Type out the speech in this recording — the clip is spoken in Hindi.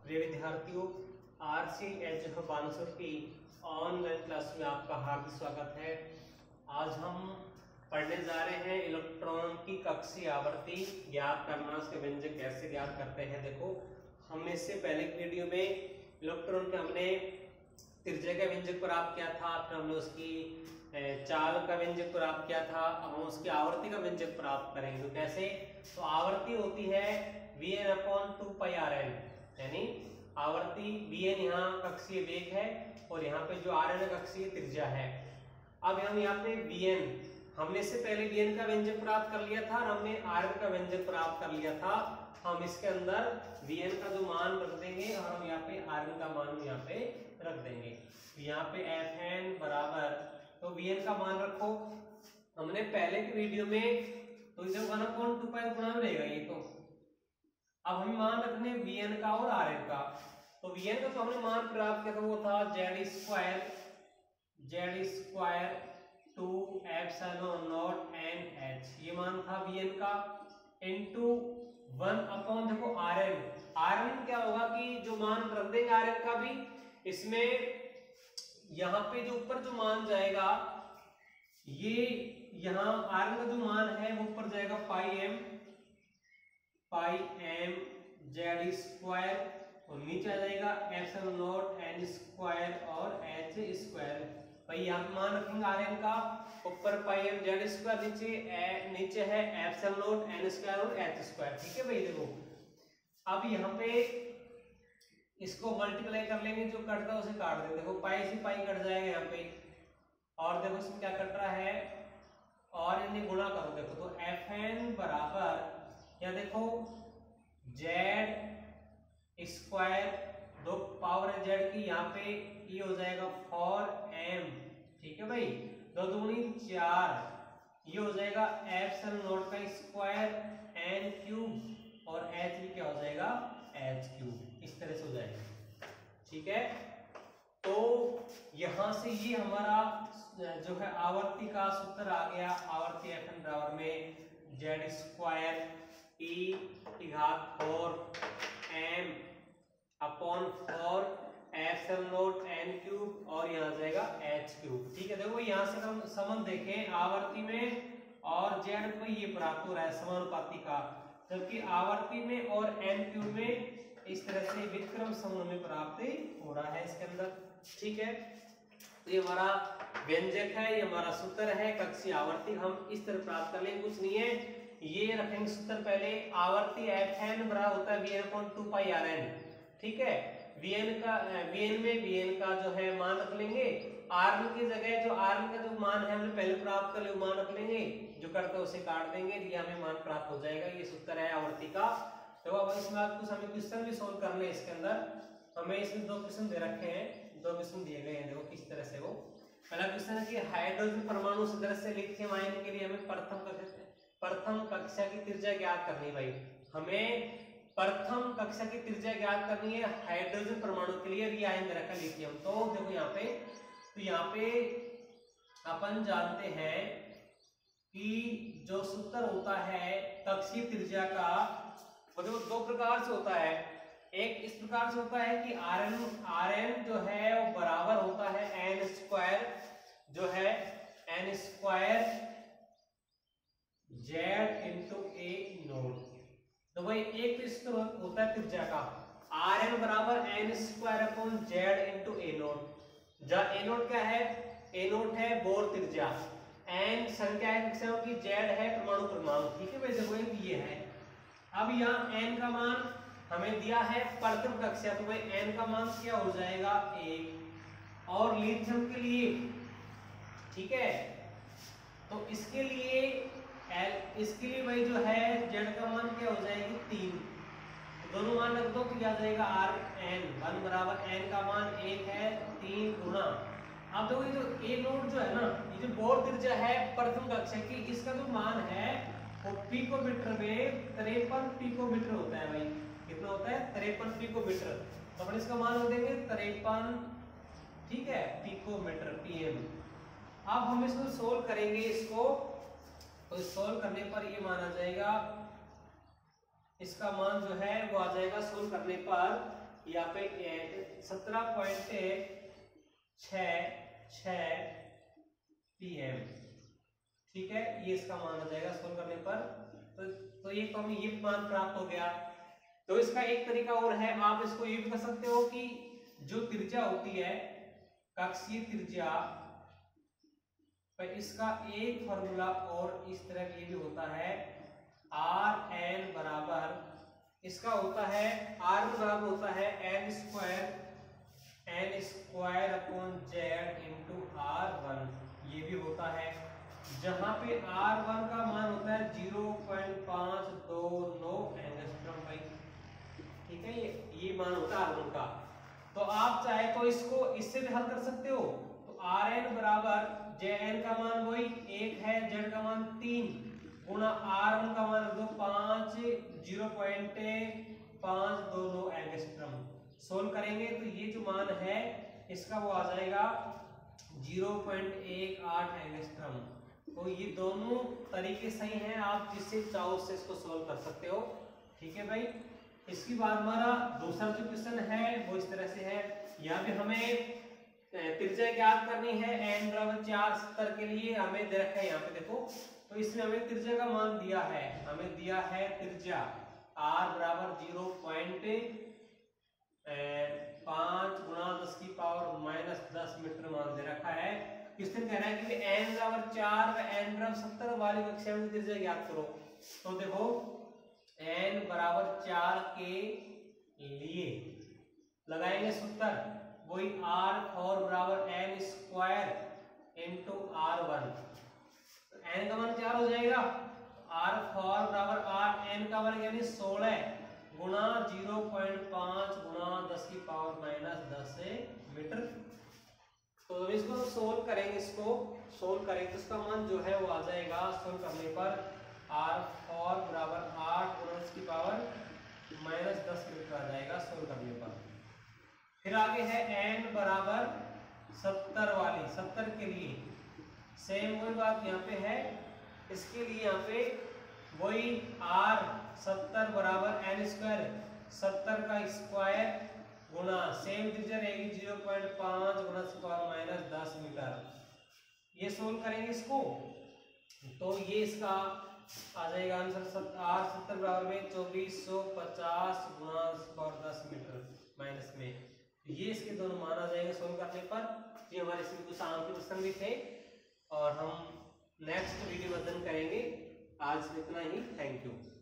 प्रिय विद्यार्थियों, RCH बानसुर की ऑनलाइन क्लास में आपका हार्दिक स्वागत है। आज हम पढ़ने जा रहे हैं इलेक्ट्रॉन की कक्षीय आवृत्ति ज्ञात करना, उसके व्यंजक कैसे ज्ञात करते हैं। देखो, हमने इससे पहले की वीडियो में इलेक्ट्रॉन के हमने त्रिज्या का व्यंजक प्राप्त किया था, फिर हमने उसकी चाल का व्यंजक प्राप्त किया था। अब हम उसकी आवृत्ति का व्यंजक प्राप्त करेंगे। तो कैसे? तो आवृत्ति होती है Vn/2πRn, यानी आवृत्ति Vn यहाँ कक्षीय वेग है और यहाँ पे जो Rn कक्षीय त्रिज्या है। अब हम यहाँ पे Vn, हमने इससे पहले Vn का व्यंजक प्राप्त कर लिया था और हमने Rn का व्यंजक प्राप्त कर लिया था। हम इसके अंदर Vn का जो मान रख देंगे और हम यहाँ पे Rn का मान यहाँ पे रख देंगे। यहाँ पे Fn बराबर, तो Vn का मान रखो। हमने पहले की वीडियो में तो इधर 1/2π गुणा में रहेगा ये। तो अब हम मान रखने Vn का और Rn का। तो Vn का तो हमने मान प्राप्त किया था, वो था z² 2ε0NH, ये मान था Vn का, इंटू 1 देखो Rn क्या होगा कि जो मान रख देंगे Rn का भी, इसमें यहाँ पे जो ऊपर जो मान जाएगा, ये यहाँ Rn का जो मान है वो ऊपर जाएगा πm z² और नीचे आ जाएगा ε0n² और h²। भाई यहाँ मान रखेंगे Rn का, ऊपर πm z², नीचे है ε0n² और h²। ठीक है भाई। देखो अब यहाँ पे इसको मल्टीप्लाई कर लेंगे, जो कटता है उसे काट देंगे। देखो पाई से पाई कट जाएगा यहाँ पे, और देखो इसमें क्या कट रहा है और इन्हें गुणा करो। देखो तो Fn बराबर, या देखो z², दो पावर है z की, यहाँ पे ये हो जाएगा 4m। ठीक है भाई, 2 दूनी 4, ये हो जाएगा ε0² n³ और h भी क्या हो जाएगा h³। इस तरह से हो जाएगा। ठीक है, तो यहां से ये हमारा जो है आवर्ती का सूत्र आ गया। आवर्ती Fn बराबर में z² e⁴ m/4 ε0n³ और यहाँ आ जाएगा h³। ठीक है, देखो यहाँ से हम संबंध देखें, आवर्ती में और z को ये प्राप्त हो रहा है समानुपाती का, जबकि आवर्ती में और n³ में इस तरह से विक्रम समानुपाती प्राप्त हो रहा है इसके अंदर। ठीक है, तो ये हमारा व्यंजक है, ये हमारा सूत्र है कक्षीय आवर्ती। हम इस तरह प्राप्त कर लेंगे, कुछ नहीं है, ये रखेंगे सूत्र पहले। आवर्ती Fn बराबर होता है Vn/2πRn। ठीक है, Vn में Vn का जो है मान रख लेंगे, Rn की जगह जो Rn का जो मान है हमने पहले प्राप्त कर लिया, मान रख लेंगे, जो करता है उसे काट देंगे, ये हमें मान प्राप्त हो जाएगा। ये सूत्र है आवर्ती का। तो अब इसमें कुछ हमें क्वेश्चन भी सोल्व करने हैं। इसके अंदर हमें इसमें 2 क्वेश्चन दे रखे हैं, 2 क्वेश्चन दिए गए हैं। देखो किस तरह से वो, पहला क्वेश्चन है कि हाइड्रोजन परमाणु सदस्य से लिथियम आयन के लिए हमें प्रथम कक्षा की त्रिज्या ज्ञात करनी है। भाई हमें प्रथम कक्षा की त्रिज्या ज्ञात करनी है हाइड्रोजन परमाणु के लिए, ये आयन दे रखा है लिथियम। तो देखो यहाँ पे, तो यहाँ पे अपन जानते हैं कि जो सूत्र होता है कक्षीय त्रिज्या का, वो देखो 2 प्रकार से होता है। एक इस प्रकार से होता है कि Rn जो है वो बराबर होता है n² जो है n² z/a0। तो भाई एक तो सूत्र होता है त्रिज्या का, Rn बराबर n² z/a0, जहाँ a0 क्या है, a0 है बोर त्रिज्या, n संख्या है कक्षाओं की, z है परमाणु क्रमांक। ठीक है भाई, देखो ये है। अब यहाँ n का मान हमें दिया है प्रथम कक्षा, तो भाई n का मान क्या हो जाएगा 1। और लिथियम के लिए, ठीक है, तो इसके लिए भाई जो है z का मान क्या हो जाएगी 3। तो दोनों मान रख दो, तो क्या जाएगा Rn 1 बराबर n का मान 1 है 3 गुना। अब देखो ये जो a0 जो है ना, ये जो बोर त्रिज्या है प्रथम कक्षा की, इसका जो मान है वो पिकोमीटर में 53 पिकोमीटर होता है। भाई कितना होता है 53 पिकोमीटर। तो अपन इसका मान रख देंगे 53, ठीक है, पिकोमीटर pm। अब हम इसको सोल्व करेंगे इसको, तो सोल्व करने पर ये मान आ जाएगा, इसका मान जो है वो आ जाएगा सोल्व करने पर यहाँ पे 17.66 pm, ठीक है, ये इसका मान आ जाएगा सोल्व करने पर। तो ये तो हमें ये मान प्राप्त हो गया। तो इसका एक तरीका और है, आप इसको ये भी कर सकते हो कि जो त्रिज्या होती है कक्षीय त्रिज्या, पर इसका एक फॉर्मूला और इस तरह ये भी होता है, आर एन बराबर, इसका होता है आर बराबर होता है N square upon Z into R1, ये भी होता है, जहां पे R1 का मान होता है 0.529 एंगस्ट्रॉम भाई, ठीक है, ये मान होता है R1 का। तो आप चाहे तो इसको इससे भी हल कर सकते हो। तो Rn बराबर Jn का मान वही 1 है, Z का मान 3 गुणा R1 का मान 0.529 एंगस्ट्रॉम। सोल्व करेंगे तो ये जो मान है इसका वो आ जाएगा 0.18 एंगस्ट्रॉम। तो ये दोनों तरीके सही हैं, आप जिससे चाहो उससे इसको सोल्व कर सकते हो, ठीक है भाई। इसके बाद हमारा दूसरा जो क्वेश्चन है वो इस तरह से है, यहाँ पे हमें त्रिज्या ज्ञात करनी है n बराबर 4 70 के लिए, हमें दे रखा है यहाँ पे देखो। तो इसमें हमें त्रिज्या का मान दिया है, हमें दिया है त्रिज्या r बराबर 0.5 गुणा 10⁻⁻10 मीटर मान दे रखा है। क्वेश्चन कह रहा है कि n बराबर 4 व n बराबर 70 वाली कक्षा में त्रिज्या ज्ञात करो। तो देखो n बराबर 4 के लिए लगाएंगे सूत्र, वही r4 बराबर n स्क्वायर इंटू R1, तो n का मान 4 हो जाएगा, r4 बराबर n का वर्ग यानी 16 गुणा 0.5 गुणा 10⁻⁻10 मीटर। तो इसको सोल्व करेंगे, इसको सोल्व करेंगे तो इसका मान जो है वो आ जाएगा सोल्व करने पर r4 बराबर 8 गुणा 10⁻⁻10 मीटर आ जाएगा सोल्व करने पर। फिर आगे है n बराबर 70 वाली, 70 के लिए सेम वही बात यहाँ पे है, इसके लिए यहाँ पे वही r 70 बराबर n स्क्वायर, 70 का स्क्वायर गुणा सेम त्रिज्या रहेगी 0.5 गुणा 10⁻⁻10 मीटर। ये सोल्व करेंगे इसको तो ये इसका आ जाएगा आंसर r 70 बराबर में 2450 गुणा 10 मीटर माइनस में, ये इसके दोनों मान आ जाएंगे सोल्व करने पर। ये हमारे कुछ शाम के क्वेश्चन भी थे और हम नेक्स्ट वीडियो वर्जन करेंगे। आज इतना ही, थैंक यू।